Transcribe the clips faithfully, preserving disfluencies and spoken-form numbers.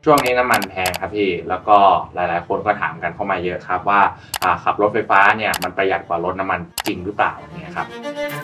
ช่วงนี้น้ำมันแพงครับพี่แล้วก็หลายๆคนก็ถามกันเข้ามาเยอะครับว่าขับรถไฟฟ้าเนี่ยมันประหยัดกว่ารถน้ำมันจริงหรือเปล่าเนี่ยครับ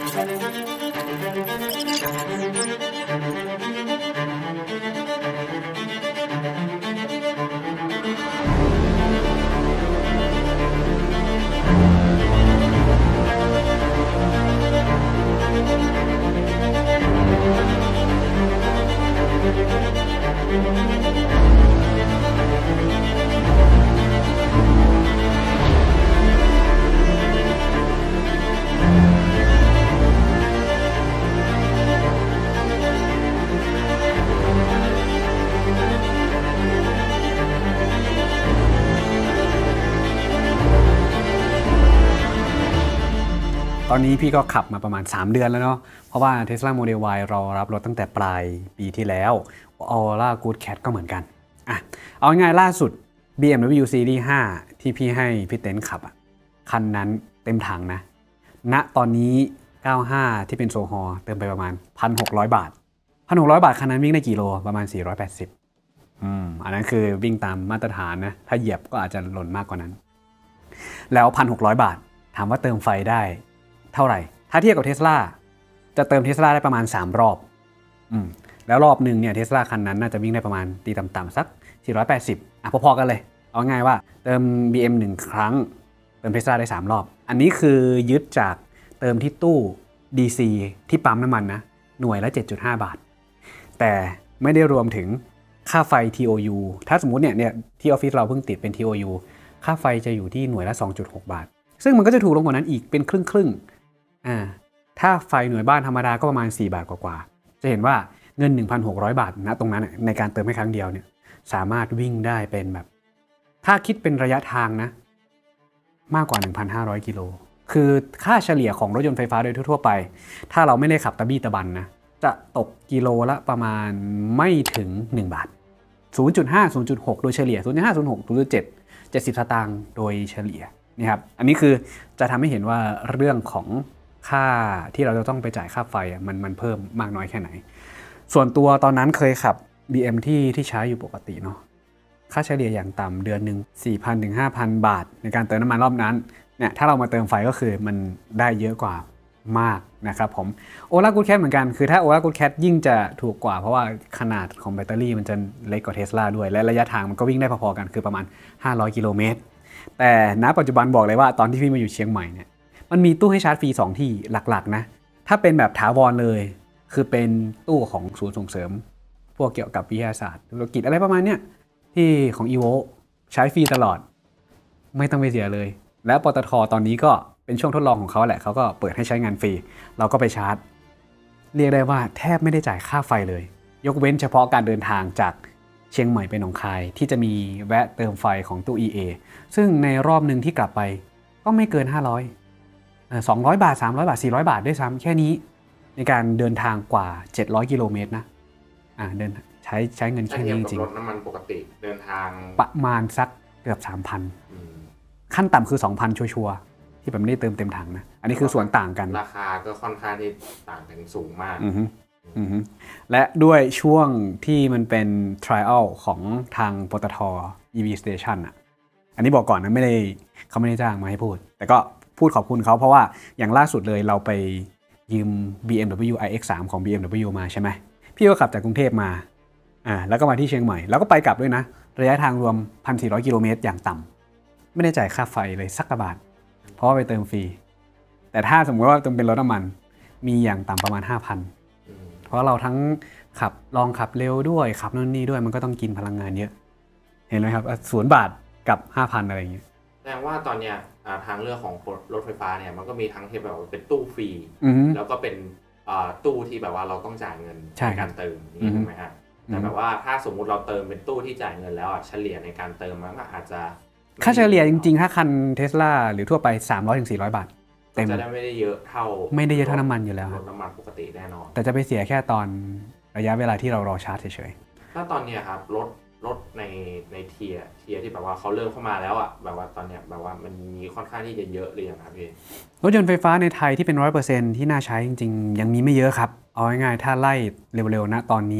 ตอนนี้พี่ก็ขับมาประมาณสามเดือนแล้วเนาะเพราะว่า Tesla Model Y เรารับรถตั้งแต่ปลายปีที่แล้ว Aura Good Cat ก็เหมือนกันอ่ะเอาง่ายๆล่าสุด บี เอ็ม ดับเบิลยู Series ห้าที่พี่ให้พี่เต็นท์ขับอ่ะคันนั้นเต็มถังนะณตอนนี้เก้าสิบห้าที่เป็นโซฮอล์เติมไปประมาณ หนึ่งพันหกร้อย บาท หนึ่งพันหกร้อย บาทคันนั้นวิ่งได้กี่โลประมาณสี่ร้อยแปดสิบอืมอันนั้นคือวิ่งตามมาตรฐานนะถ้าเหยียบก็อาจจะหล่นมากกว่านั้นแล้ว หนึ่งพันหกร้อย บาทถามว่าเติมไฟได้เท่าไหร่ถ้าเทียบกับ Tesla จะเติม Tesla ได้ประมาณสามรอบอืมแล้วรอบหนึ่งเนี่ย Tesla คันนั้นน่าจะวิ่งได้ประมาณตีต่ำๆสักสี่ร้อยแปดสิบอ่ะพอๆกันเลยเอาง่ายว่าเติม บี เอ็ม หนึ่งครั้งเติม Tesla ได้สามรอบอันนี้คือยึดจากเติมที่ตู้ ดี ซี ที่ปั๊มน้ำมันนะหน่วยละ เจ็ดจุดห้า บาทแต่ไม่ได้รวมถึงค่าไฟ ที โอ ยู ถ้าสมมุติเนี่ยเนี่ยที่ออฟฟิศเราเพิ่งติดเป็น ที โอ ยู ค่าไฟจะอยู่ที่หน่วยละ สองจุดหก บาทซึ่งมันก็จะถูกลงกว่านั้นอีกเป็นครึ่งๆอ่าถ้าไฟหน่วยบ้านธรรมดาก็ประมาณสี่บาทกว่าๆจะเห็นว่าเงิน หนึ่งพันหกร้อย บาทนะตรงนั้นในการเติมให้ครั้งเดียวเนี่ยสามารถวิ่งได้เป็นแบบถ้าคิดเป็นระยะทางนะมากกว่า หนึ่งพันห้าร้อย กิโลคือค่าเฉลี่ยของรถยนต์ไฟฟ้าโดยทั่วๆไปถ้าเราไม่ได้ขับตะบี้ตะบันนะจะตกกิโลละประมาณไม่ถึงหนึ่งบาท ศูนย์จุดห้า ศูนย์จุดหก โดยเฉลี่ย ศูนย์จุดห้า ศูนย์จุดหก ศูนย์จุดเจ็ด เจ็ดสิบสตางค์โดยเฉลี่ยนี่ครับอันนี้คือจะทำให้เห็นว่าเรื่องของค่าที่เราจะต้องไปจ่ายค่าไฟมันมันเพิ่มมากน้อยแค่ไหนส่วนตัวตอนนั้นเคยขับ บี เอ็ม ที่ที่ใช้อยู่ปกติเนาะค่าเฉลี่ยอย่างต่ำเดือนหนึ่ง สี่พัน ถึง ห้าพัน บาทในการเติมน้ำมันรอบนั้นเนี่ยถ้าเรามาเติมไฟก็คือมันได้เยอะกว่ามากนะครับผม Aura Good Cat เหมือนกันคือถ้า Aura Good Cat ยิ่งจะถูกกว่าเพราะว่าขนาดของแบตเตอรี่มันจะเล็กกว่า Tesla ด้วยและระยะทางมันก็วิ่งได้พอๆกันคือประมาณห้าร้อยกิโลเมตรแต่ณปัจจุบันบอกเลยว่าตอนที่พี่มาอยู่เชียงใหม่เนี่ยมันมีตู้ให้ชาร์จฟรีสองที่หลักๆนะถ้าเป็นแบบถาวรเลยคือเป็นตู้ของศูนย์ส่งเสริมพวกเกี่ยวกับวิทยาศาสตร์ธุรกิจอะไรประมาณเนี้ยที่ของ อี โว ใช้ฟรีตลอดไม่ต้องไปเสียเลยและปตท.ตอนนี้ก็เป็นช่วงทดลองของเขาแหละเขาก็เปิดให้ใช้งานฟรีเราก็ไปชาร์จเรียกได้ว่าแทบไม่ได้จ่ายค่าไฟเลยยกเว้นเฉพาะการเดินทางจากเชียงใหม่ไปหนองคายที่จะมีแวะเติมไฟของตู้ อี เอ ซึ่งในรอบหนึ่งที่กลับไปก็ไม่เกินห้าร้อยเอ่อสองร้อยบาทสามร้อยบาทสี่ร้อยบาทด้วยซ้ำแค่นี้ในการเดินทางกว่าเจ็ดร้อยกิโลเมตรนะอ่าเดินใช้ใช้เงินแค่นี้จริงๆรถน้ำมันปกติเดินทางประมาณสักเกือบ สามพัน ขั้นต่ำคือ สองพัน ชัวร์ๆที่แบบไม่ได้เติมเต็มถังนะอันนี้คือส่วนต่างกันราคาก็ค่อนข้างที่ต่างกันสูงมากอือฮึอือฮึและด้วยช่วงที่มันเป็น trial ของทางปตท. อี วี Station อ่ะอันนี้บอกก่อนนะไม่ได้เขาไม่ได้จ้างมาให้พูดแต่ก็พูดขอบคุณเขาเพราะว่าอย่างล่าสุดเลยเราไปยืม บี เอ็ม ดับเบิลยู ไอ เอ็กซ์ สาม ของ บี เอ็ม ดับเบิลยู มาใช่ไหมพี่ก็ขับจากกรุงเทพมาอ่าแล้วก็มาที่เชียงใหม่แล้วก็ไปกลับด้วยนะระยะทางรวม หนึ่งพันสี่ร้อย กิโลเมตรอย่างต่ำไม่ได้จ่ายค่าไฟเลยสักกระบาทเพราะว่าไปเติมฟรีแต่ถ้าสมมติว่าต้องเป็นรถน้ำมันมีอย่างต่ำประมาณ ห้าพัน เพราะเราทั้งขับลองขับเร็วด้วยขับนู่นนี่ด้วยมันก็ต้องกินพลังงานเยอะเห็นไหมครับศูนย์บาทกับ ห้าพัน อะไรอย่างเงี้ยแสดงว่าตอนเนี้ยทางเลือกของรถไฟฟ้าเนี่ยมันก็มีทั้งที่แบบว่าเป็นตู้ฟรีแล้วก็เป็นตู้ที่แบบว่าเราต้องจ่ายเงินในการเติมนี่ถูกไหมครับแต่แบบว่าถ้าสมมุติเราเติมเป็นตู้ที่จ่ายเงินแล้วเฉลี่ยในการเติมมันก็อาจจะค่าเฉลี่ยจริงๆถ้าคัน Tesla หรือทั่วไป สามร้อยถึงสี่ร้อย บาทเต็มจะได้ไม่ได้เยอะเท่าไม่ได้เยอะเท่าน้ำมันอยู่แล้วรถน้ำมันปกติแน่นอนแต่จะไปเสียแค่ตอนระยะเวลาที่เรารอชาร์จเฉยๆถ้าตอนนี้ครับรถรถในในเทียร์เทียร์ที่แบบว่าเขาเริ่มเข้ามาแล้วอ่ะแบบว่าตอนเนี้ยแบบว่ามันมีค่อนข้างที่จะเยอะเลยอย่างครับพี่รถยนต์ไฟฟ้าในไทยที่เป็น ร้อยเปอร์เซ็นต์ ที่น่าใช้จริงๆยังมีไม่เยอะครับเอาง่ายๆถ้าไล่เร็วๆนะตอนนี้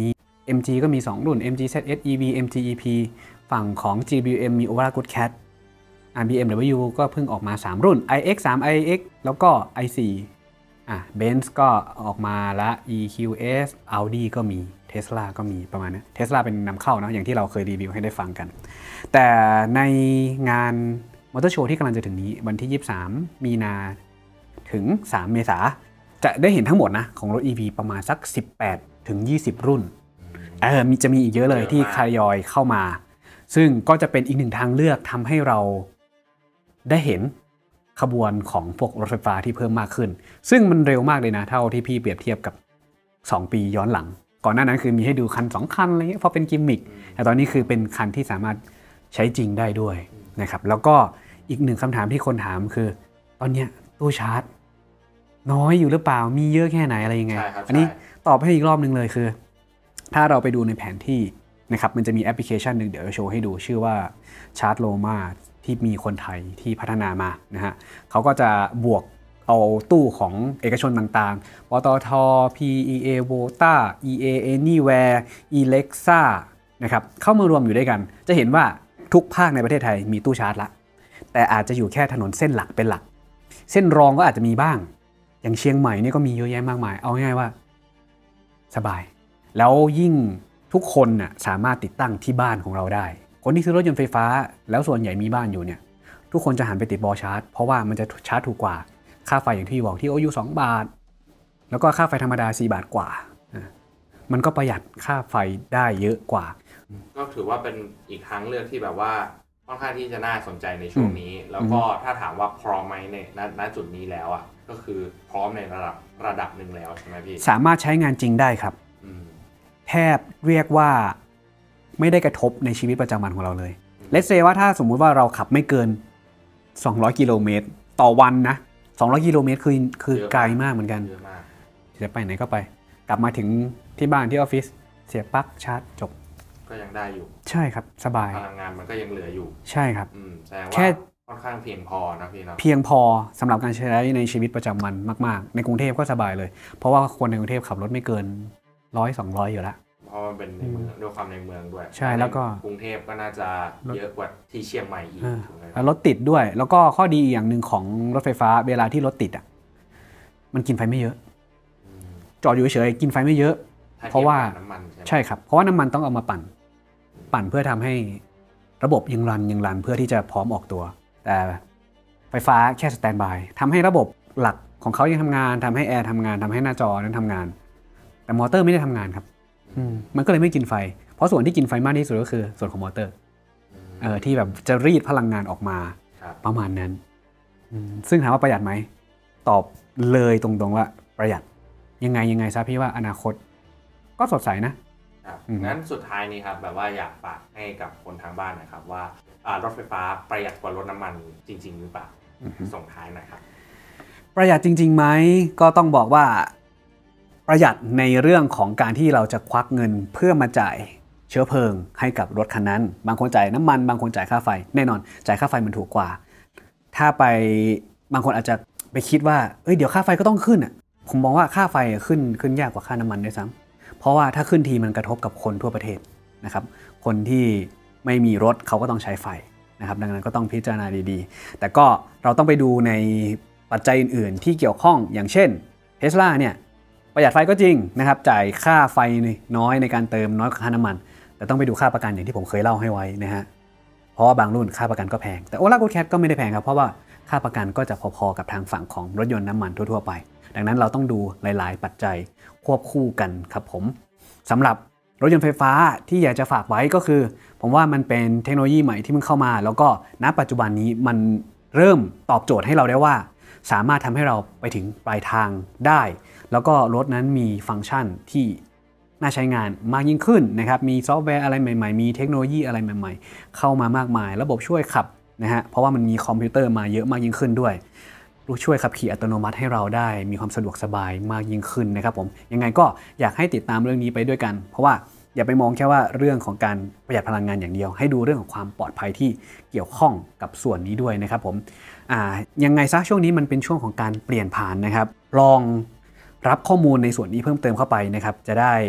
เอ็ม จี ก็มี สอง รุ่น เอ็ม จี แซด เอส อี วี เอ็ม จี อี พี ฝั่งของ จี ดับเบิลยู เอ็ม มี Aurora Goodcat อ่า บี เอ็ม ดับเบิลยู ก็เพิ่งออกมา สาม รุ่น ไอ เอ็กซ์ ทรี ไอ เอ็กซ์ แล้วก็ ไอ โฟร์ อ่ะ Benz ก็ออกมาละ อี คิว เอส Audi ก็มี Tesla ก็มีประมาณนี้ Tesla เป็นนำเข้านะอย่างที่เราเคยรีวิวให้ได้ฟังกันแต่ในงานมอเตอร์โชว์ที่กำลังจะถึงนี้วันที่ยี่สิบสามมีนาถึงสามเมษาจะได้เห็นทั้งหมดนะของรถ อี วี ประมาณสักสิบแปดถึงยี่สิบรุ่นเออมีจะมีอีกเยอะเลยที่ทยอยเข้ามาซึ่งก็จะเป็นอีกหนึ่งทางเลือกทำให้เราได้เห็นขบวนของพวกรถไฟฟ้าที่เพิ่มมากขึ้นซึ่งมันเร็วมากเลยนะเท่าที่พี่เปรียบเทียบกับสองปีย้อนหลังก่อนหน้านั้นคือมีให้ดูคันสองคันอะไรเงี้ยเพราะเป็นกิมมิคแต่ตอนนี้คือเป็นคันที่สามารถใช้จริงได้ด้วยนะครับแล้วก็อีกหนึ่งคำถามที่คนถามคือตอนเนี้ยตู้ชาร์จน้อยอยู่หรือเปล่ามีเยอะแค่ไหนอะไรยังไงอันนี้ตอบให้อีกรอบนึงเลยคือถ้าเราไปดูในแผนที่นะครับมันจะมีแอปพลิเคชันหนึ่งเดี๋ยวจะโชว์ให้ดูชื่อว่าชาร์จโลมาที่มีคนไทยที่พัฒนามานะฮะเขาก็จะบวกเอาตู้ของเอกชนต่างๆปตท พี อี เอ Vota อี เอ Anywhere Elexa นะครับเข้ามารวมอยู่ด้วยกันจะเห็นว่าทุกภาคในประเทศไทยมีตู้ชาร์จละแต่อาจจะอยู่แค่ถนนเส้นหลักเป็นหลักเส้นรองก็อาจจะมีบ้างอย่างเชียงใหม่นี่ก็มีเยอะแยะมากมายเอาง่ายๆว่าสบายแล้วยิ่งทุกคนน่ะสามารถติดตั้งที่บ้านของเราได้คนที่ซื้อรถยนต์ไฟฟ้าแล้วส่วนใหญ่มีบ้านอยู่เนี่ยทุกคนจะหันไปติดบอชาร์จเพราะว่ามันจะชาร์จถูกกว่าค่าไฟอย่างที่บอกที่โอยูสองบาทแล้วก็ค่าไฟธรรมดาสี่บาทกว่ามันก็ประหยัดค่าไฟได้เยอะกว่าก็ถือว่าเป็นอีกทางเลือกที่แบบว่าค่อนข้างที่จะน่าสนใจในช่วงนี้แล้วก็ถ้าถามว่าพร้อมไหมในณจุดนี้แล้วอ่ะก็คือพร้อมในระดับระดับหนึ่งแล้วใช่ไหมพี่สามารถใช้งานจริงได้ครับแทบเรียกว่าไม่ได้กระทบในชีวิตประจำวันของเราเลยเลทเซว่าถ้าสมมุติว่าเราขับไม่เกินสองร้อยกิโลเมตรต่อวันนะสองร้อยกิโลเมตรคือคือไกลมากเหมือนกันจะไปไหนก็ไปกลับมาถึงที่บ้านที่ออฟฟิศเสียบปลั๊กชาร์จจบก็ยังได้อยู่ใช่ครับสบายพลังงานมันก็ยังเหลืออยู่ใช่ครับแค่ค่อนข้างเพียงพอนะพี่เนาะเพียงพอสำหรับการใช้ในชีวิตประจำวันมากๆในกรุงเทพก็สบายเลยเพราะว่าคนในกรุงเทพขับรถไม่เกินร้อยสองร้อยอยู่แล้วเพราะมันเป็นในเมืองด้วยความในเมืองด้วยใช่แล้วก็กรุงเทพก็น่าจะเยอะกว่าที่เชียงใหม่อีกแล้วรถติดด้วยแล้วก็ข้อดีอย่างหนึ่งของรถไฟฟ้าเวลาที่รถติดอ่ะมันกินไฟไม่เยอะจอดอยู่เฉยๆกินไฟไม่เยอะเพราะว่าใช่ครับเพราะว่าน้ำมันต้องเอามาปั่นปั่นเพื่อทำให้ระบบยังรันยังรันเพื่อที่จะพร้อมออกตัวแต่ไฟฟ้าแค่สแตนด์บายทำให้ระบบหลักของเขายังทำงานทำให้แอร์ทำงานทำให้หน้าจอนั้นทำงานแต่มอเตอร์ไม่ได้ทำงานครับมันก็เลยไม่กินไฟเพราะส่วนที่กินไฟมากที่สุดก็คือส่วนของมอเตอร์เออที่แบบจะรีดพลังงานออกมาประมาณนั้นซึ่งถามว่าประหยัดไหมตอบเลยตรงๆว่าประหยัดยังไงยังไงซะพี่ว่าอนาคตก็สดใสนะงั้นสุดท้ายนี้ครับแบบว่าอยากฝากให้กับคนทางบ้านนะครับว่ารถไฟฟ้าประหยัดกว่ารถน้ำมันจริงๆหรือเปล่าส่งท้ายหน่อยครับประหยัดจริงๆไหมก็ต้องบอกว่าประหยัดในเรื่องของการที่เราจะควักเงินเพื่อมาจ่ายเชื้อเพลิงให้กับรถคันนั้นบางคนจ่ายน้ำมันบางคนจ่ายค่าไฟแน่นอนจ่ายค่าไฟมันถูกกว่าถ้าไปบางคนอาจจะไปคิดว่าเอ้ยเดี๋ยวค่าไฟก็ต้องขึ้นอ่ะผมมองว่าค่าไฟขึ้นขึ้นยากกว่าค่าน้ำมันด้วยซ้ำเพราะว่าถ้าขึ้นทีมันกระทบกับคนทั่วประเทศนะครับคนที่ไม่มีรถเขาก็ต้องใช้ไฟนะครับดังนั้นก็ต้องพิจารณาดีๆแต่ก็เราต้องไปดูในปัจจัยอื่นๆที่เกี่ยวข้องอย่างเช่น Tesla เนี่ยประหยัดไฟก็จริงนะครับจ่ายค่าไฟน้อยในการเติมน้อยกว่าค่าน้ำมันแต่ต้องไปดูค่าประกันอย่างที่ผมเคยเล่าให้ไว้นะฮะเพราะว่าบางรุ่นค่าประกันก็แพงแต่ Aurora Goodcat ก็ไม่ได้แพงครับเพราะว่าค่าประกันก็จะพอๆกับทางฝั่งของรถยนต์น้ำมันทั่วๆไปดังนั้นเราต้องดูหลายๆปัจจัยควบคู่กันครับผมสำหรับรถยนต์ไฟฟ้าที่อยากจะฝากไว้ก็คือผมว่ามันเป็นเทคโนโลยีใหม่ที่มันเข้ามาแล้วก็ณปัจจุบันนี้มันเริ่มตอบโจทย์ให้เราได้ว่าสามารถทำให้เราไปถึงปลายทางได้แล้วก็รถนั้นมีฟังก์ชันที่น่าใช้งานมากยิ่งขึ้นนะครับมีซอฟต์แวร์อะไรใหม่ๆมีเทคโนโลยีอะไรใหม่ๆเข้ามามากมายระบบช่วยขับนะฮะเพราะว่ามันมีคอมพิวเตอร์มาเยอะมากยิ่งขึ้นด้วยช่วยขับขี่อัตโนมัติให้เราได้มีความสะดวกสบายมากยิ่งขึ้นนะครับผมยังไงก็อยากให้ติดตามเรื่องนี้ไปด้วยกันเพราะว่าอย่าไปมองแค่ว่าเรื่องของการประหยัดพลังงานอย่างเดียวให้ดูเรื่องของความปลอดภัยที่เกี่ยวข้องกับส่วนนี้ด้วยนะครับผมอ่ายังไงซะช่วงนี้มันเป็นช่วงของการเปลี่ยนผ่านนะครับลองรับข้อมูลในส่วนนี้เพิ่มเติมเข้าไปนะครับจะได้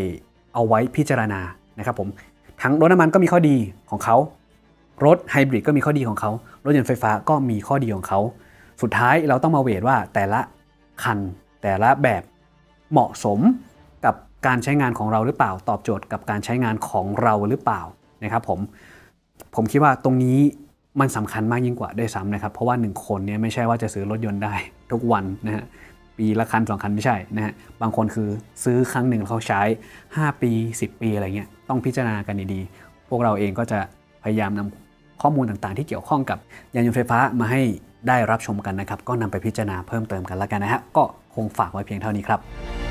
เอาไว้พิจารณานะครับผมทั้งรถน้ำมันก็มีข้อดีของเขารถไฮบริดก็มีข้อดีของเขารถยนต์ไฟฟ้าก็มีข้อดีของเขาสุดท้ายเราต้องมาเวทว่าแต่ละคันแต่ละแบบเหมาะสมกับการใช้งานของเราหรือเปล่าตอบโจทย์กับการใช้งานของเราหรือเปล่านะครับผมผมคิดว่าตรงนี้มันสำคัญมากยิ่งกว่าด้วยซ้ำนะครับเพราะว่าหนึ่งคนเนี่ยไม่ใช่ว่าจะซื้อรถยนต์ได้ทุกวันนะฮะปีละคันสองคันไม่ใช่นะฮะบางคนคือซื้อครั้งหนึ่งเขาใช้ห้าปีสิบปีอะไรเงี้ยต้องพิจารณากันดีๆพวกเราเองก็จะพยายามนำข้อมูลต่างๆที่เกี่ยวข้องกับยานยนต์ไฟฟ้ามาให้ได้รับชมกันนะครับก็นำไปพิจารณาเพิ่มเติมกันแล้วกันนะฮะก็คงฝากไว้เพียงเท่านี้ครับ